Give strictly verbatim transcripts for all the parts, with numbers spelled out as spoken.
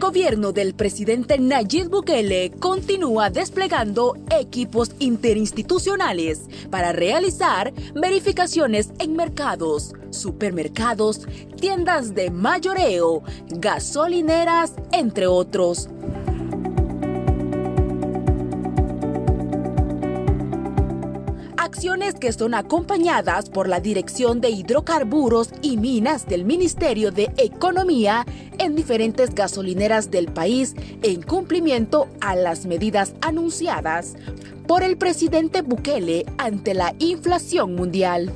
gobierno del presidente Nayib Bukele continúa desplegando equipos interinstitucionales para realizar verificaciones en mercados, supermercados, tiendas de mayoreo, gasolineras, entre otros. Acciones que son acompañadas por la Dirección de Hidrocarburos y Minas del Ministerio de Economía en diferentes gasolineras del país en cumplimiento a las medidas anunciadas por el presidente Bukele ante la inflación mundial.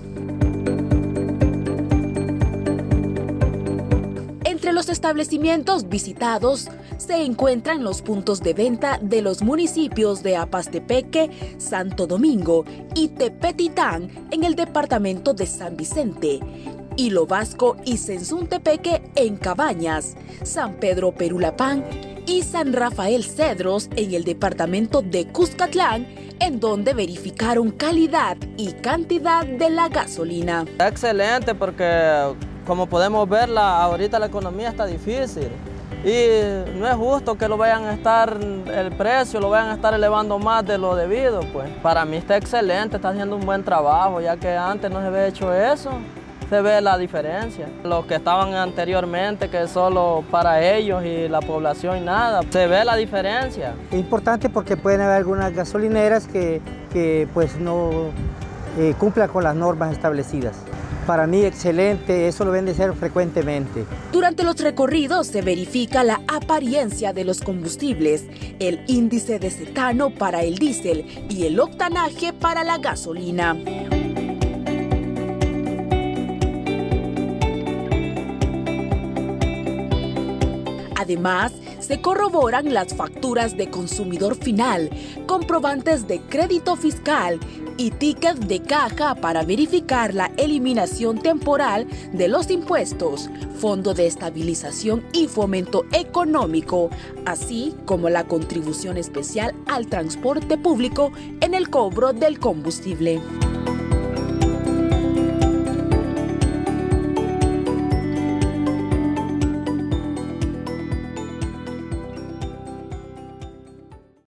Entre los establecimientos visitados se encuentran los puntos de venta de los municipios de Apastepeque, Santo Domingo y Tepetitán en el departamento de San Vicente, Hilo Vasco y Sensuntepeque en Cabañas, San Pedro Perulapán y San Rafael Cedros en el departamento de Cuscatlán, en donde verificaron calidad y cantidad de la gasolina. Excelente, porque como podemos ver, la, ahorita la economía está difícil y no es justo que lo vayan a estar, el precio lo vayan a estar elevando más de lo debido. Pues para mí está excelente, está haciendo un buen trabajo, ya que antes no se había hecho eso. Se ve la diferencia. Los que estaban anteriormente, que solo para ellos y la población y nada, se ve la diferencia. Es importante porque pueden haber algunas gasolineras que, que pues no eh, cumplan con las normas establecidas. Para mí excelente, eso lo deben de hacer frecuentemente. Durante los recorridos se verifica la apariencia de los combustibles, el índice de cetano para el diésel y el octanaje para la gasolina. Además, se corroboran las facturas de consumidor final, comprobantes de crédito fiscal y tickets de caja para verificar la eliminación temporal de los impuestos, Fondo de Estabilización y Fomento Económico, así como la contribución especial al transporte público en el cobro del combustible.